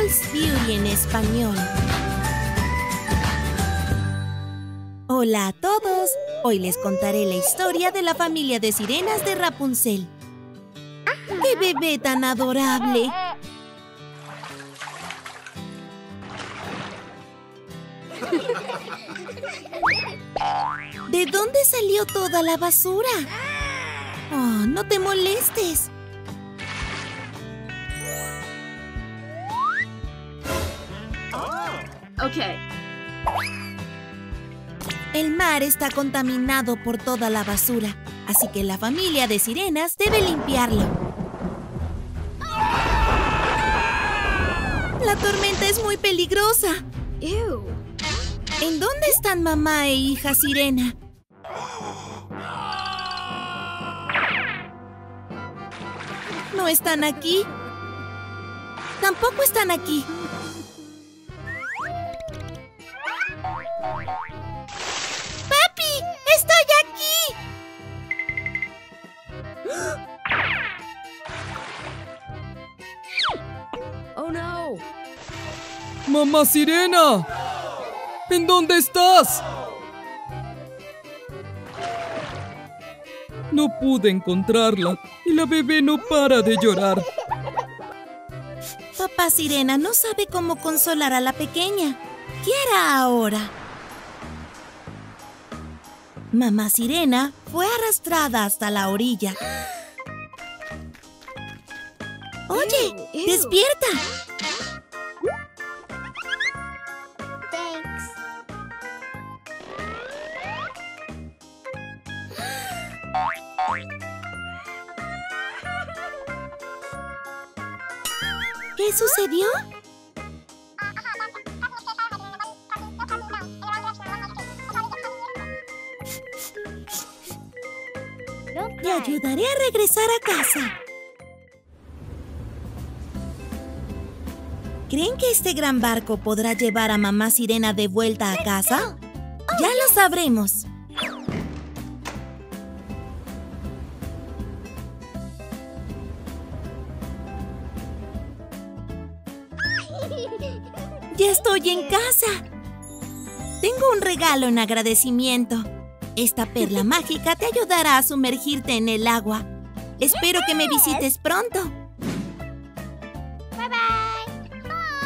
Rapunzel's Beauty en español. Hola a todos. Hoy les contaré la historia de la familia de sirenas de Rapunzel. ¡Qué bebé tan adorable! ¿De dónde salió toda la basura? Oh, no te molestes. Okay. El mar está contaminado por toda la basura, así que la familia de sirenas debe limpiarlo. La tormenta es muy peligrosa. Ew. ¿En dónde están mamá e hija sirena? ¿No están aquí? Tampoco están aquí. ¡Papi! ¡Estoy aquí! Oh no. ¡Mamá Sirena! ¿En dónde estás? No pude encontrarla y la bebé no para de llorar. Papá Sirena no sabe cómo consolar a la pequeña. ¿Qué hará ahora? Mamá Sirena fue arrastrada hasta la orilla. ¡Oye! Ew. ¡Despierta! ¿Qué sucedió? Te ayudaré a regresar a casa. ¿Creen que este gran barco podrá llevar a mamá Sirena de vuelta a casa? Ya lo sabremos. ¡Ya estoy en casa! Tengo un regalo en agradecimiento. Esta perla mágica te ayudará a sumergirte en el agua. Espero que me visites pronto. Bye bye.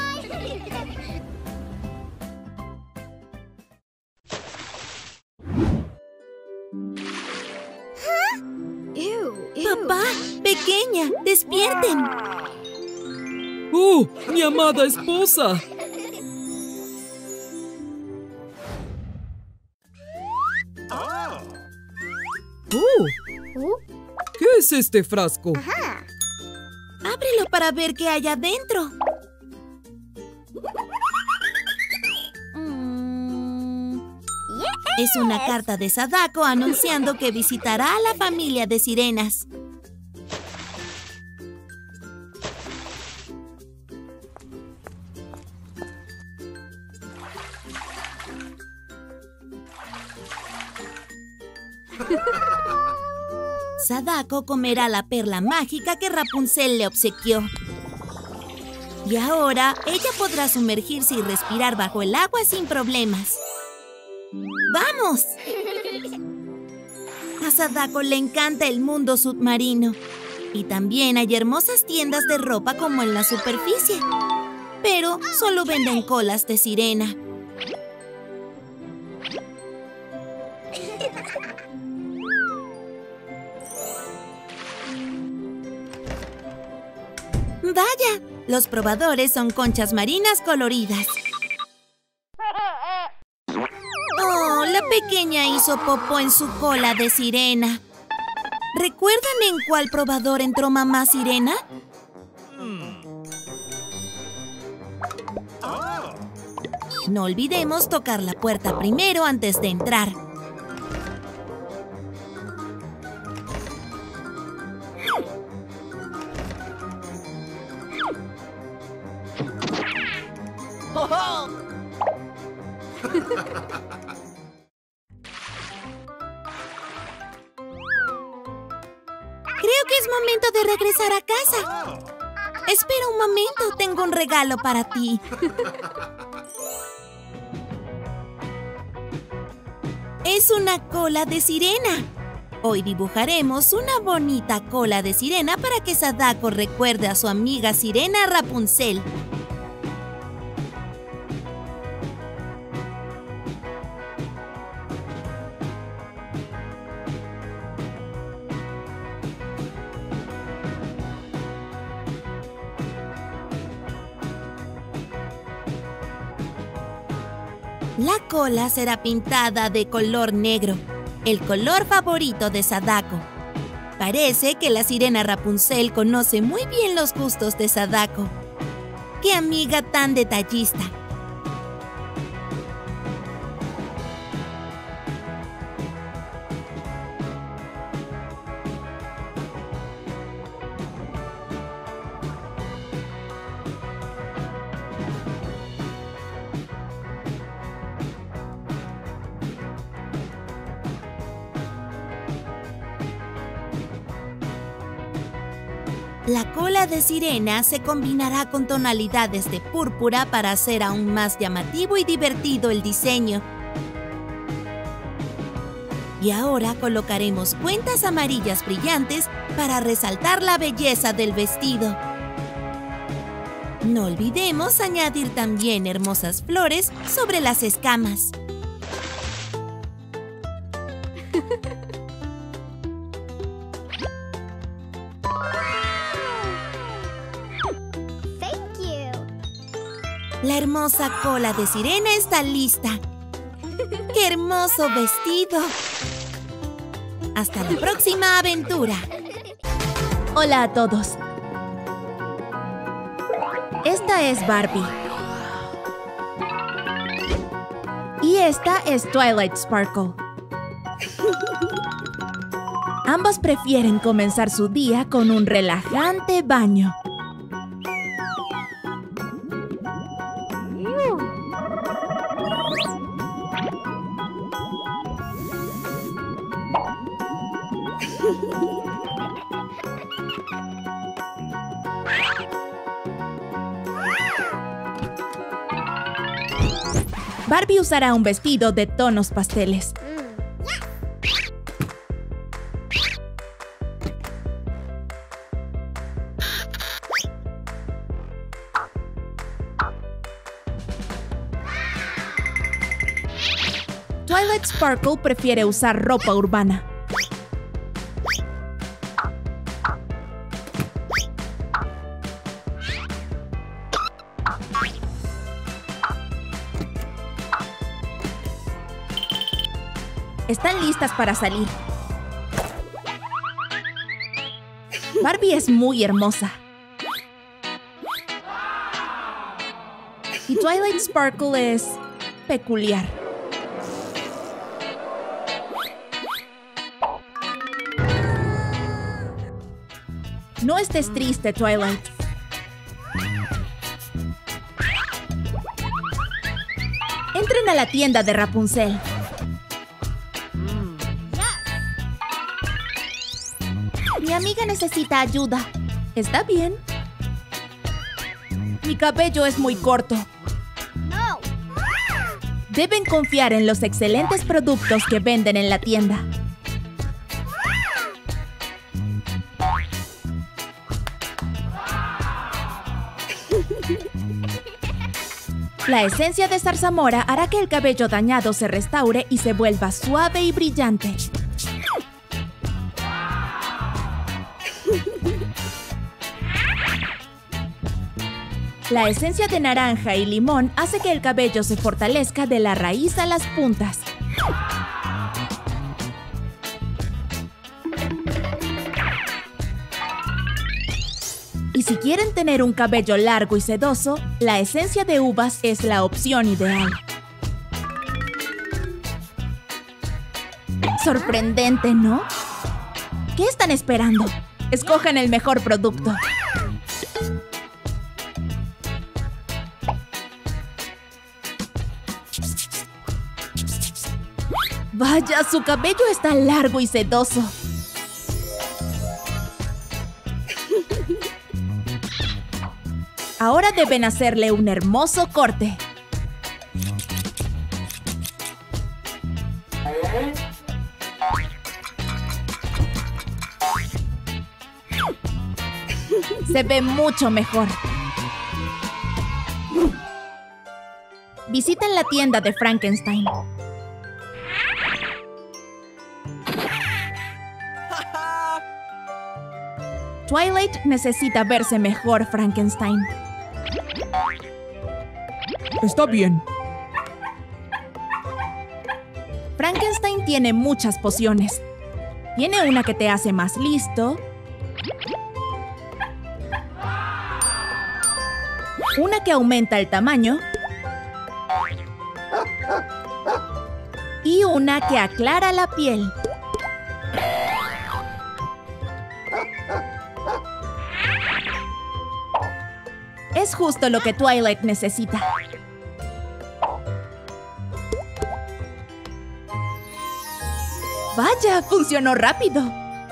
Ew. Papá, pequeña, despierten. ¡Oh! ¡Mi amada esposa! ¡Oh! ¿Qué es este frasco? Ábrelo para ver qué hay adentro. Es una carta de Sadako anunciando que visitará a la familia de sirenas. Sadako comerá la perla mágica que Rapunzel le obsequió. Y ahora ella podrá sumergirse y respirar bajo el agua sin problemas. ¡Vamos! A Sadako le encanta el mundo submarino. Y también hay hermosas tiendas de ropa como en la superficie. Pero solo venden colas de sirena. ¡Vaya! Los probadores son conchas marinas coloridas. ¡Oh! La pequeña hizo popó en su cola de sirena. ¿Recuerdan en cuál probador entró mamá Sirena? No olvidemos tocar la puerta primero antes de entrar. Creo que es momento de regresar a casa. Espera un momento, tengo un regalo para ti. Es una cola de sirena. Hoy dibujaremos una bonita cola de sirena para que Sadako recuerde a su amiga sirena Rapunzel. La cola será pintada de color negro, el color favorito de Sadako. Parece que la sirena Rapunzel conoce muy bien los gustos de Sadako. ¡Qué amiga tan detallista! La cola de sirena se combinará con tonalidades de púrpura para hacer aún más llamativo y divertido el diseño. Y ahora colocaremos cuentas amarillas brillantes para resaltar la belleza del vestido. No olvidemos añadir también hermosas flores sobre las escamas. La hermosa cola de sirena está lista. ¡Qué hermoso vestido! ¡Hasta la próxima aventura! Hola a todos. Esta es Barbie. Y esta es Twilight Sparkle. Ambas prefieren comenzar su día con un relajante baño. Barbie usará un vestido de tonos pasteles. Twilight Sparkle prefiere usar ropa urbana. Están listas para salir. Barbie es muy hermosa. Y Twilight Sparkle es peculiar. No estés triste, Twilight. Entren a la tienda de Rapunzel. Mi amiga necesita ayuda. ¿Está bien? Mi cabello es muy corto. No. Deben confiar en los excelentes productos que venden en la tienda. La esencia de zarzamora hará que el cabello dañado se restaure y se vuelva suave y brillante. La esencia de naranja y limón hace que el cabello se fortalezca de la raíz a las puntas. Y si quieren tener un cabello largo y sedoso, la esencia de uvas es la opción ideal. Sorprendente, ¿no? ¿Qué están esperando? Escojan el mejor producto. Vaya, su cabello está largo y sedoso. Ahora deben hacerle un hermoso corte. Se ve mucho mejor. Visiten la tienda de Frankenstein. Twilight necesita verse mejor, Frankenstein. Está bien. Frankenstein tiene muchas pociones. Tiene una que te hace más listo. Una que aumenta el tamaño. Y una que aclara la piel. Es justo lo que Twilight necesita. ¡Vaya! ¡Funcionó rápido!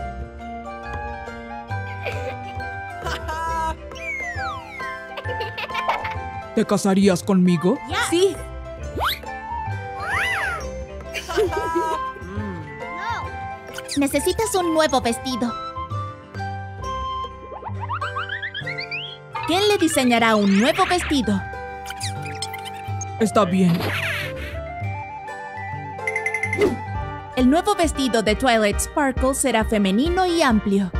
¿Te casarías conmigo? ¡Sí! Necesitas un nuevo vestido. ¿Quién le diseñará un nuevo vestido? Está bien. El nuevo vestido de Twilight Sparkle será femenino y amplio.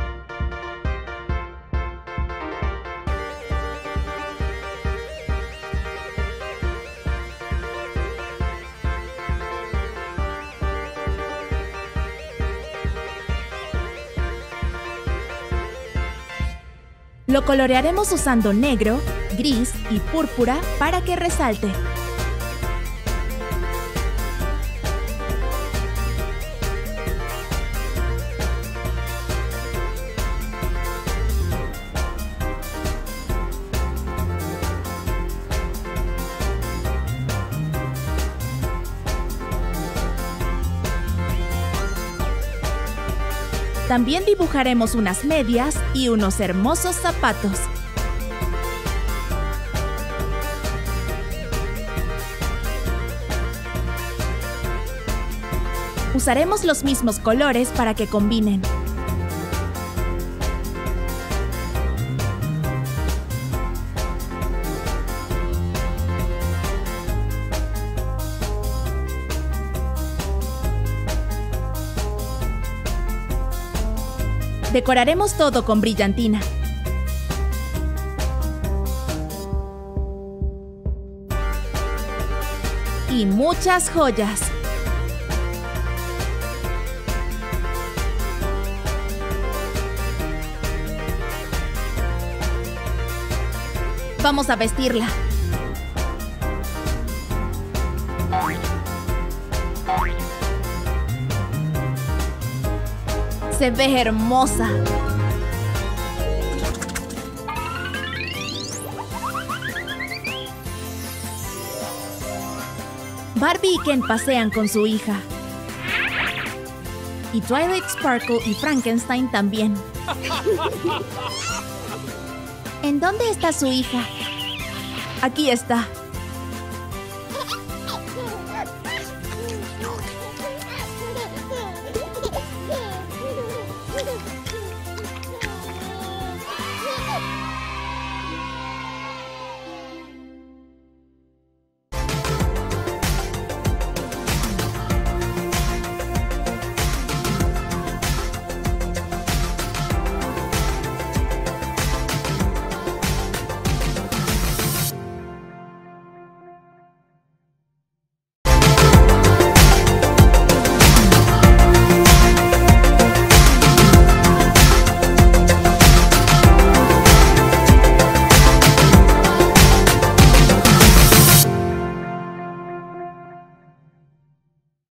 Lo colorearemos usando negro, gris y púrpura para que resalte. También dibujaremos unas medias y unos hermosos zapatos. Usaremos los mismos colores para que combinen. Decoraremos todo con brillantina. Y muchas joyas. Vamos a vestirla. Se ve hermosa. Barbie y Ken pasean con su hija. Y Twilight Sparkle y Frankenstein también. ¿En dónde está su hija? Aquí está.